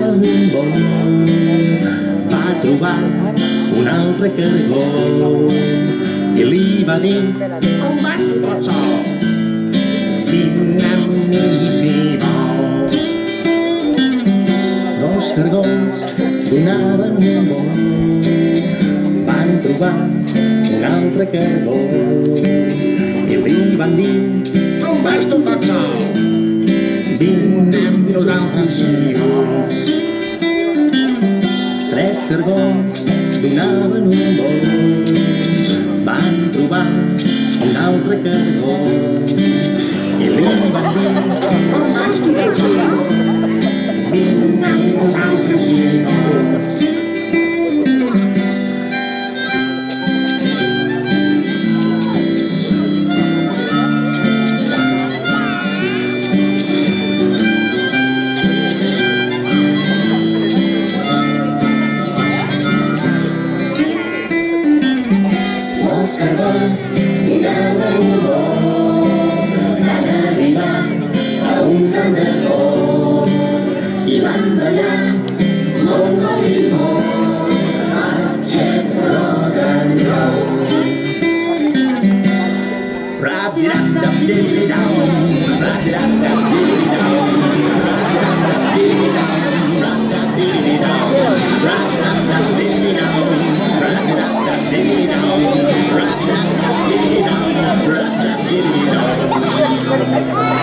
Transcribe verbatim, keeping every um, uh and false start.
un bon va trobar un altre cargó i li va dir: on vas tu tot sol? Vine amb mi si vols. Dos cargons donaven un bon, van trobar un altre cargó i li van dir: on vas tu tot sol? Vine amb nosaltres si vols. Tres cargons donaven un bon, van trobar un altre cargó i li van dir: on vas tu tot sol? Vine amb nosaltres si vols. Els cargons donaven un bon, van arribar a un camp de flors i van ballar molt, molt i molt, aquest rock and roll. Rap-di-rap-dap-di-di-dam, rap-di-rap-dap-di-di-dam, rap-di-rap-dap-di-di-dam, rap-dap-di-di-dam, rap-dap-dap-di-di-dam, rap-dap-dap-di-di-dam, rap-dap-dap-di-di-dam, rap-dap-dap-di-di-dam.